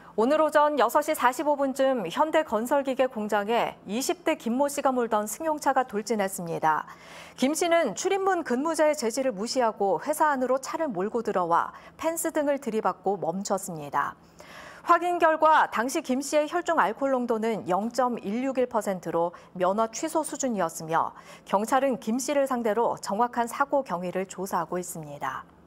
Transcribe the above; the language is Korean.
오늘 오전 6시 45분쯤 현대건설기계 공장에 20대 김모 씨가 몰던 승용차가 돌진했습니다. 김 씨는 출입문 근무자의 제지를 무시하고 회사 안으로 차를 몰고 들어와 펜스 등을 들이받고 멈췄습니다. 확인 결과 당시 김 씨의 혈중 알코올 농도는 0.161%로 면허 취소 수준이었으며 경찰은 김 씨를 상대로 정확한 사고 경위를 조사하고 있습니다.